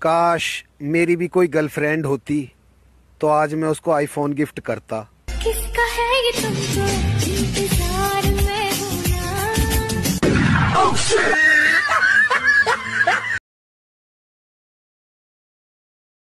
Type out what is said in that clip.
काश मेरी भी कोई गर्लफ्रेंड होती तो आज मैं उसको आईफोन गिफ्ट करता। किसका है ये तुमको इंतजार?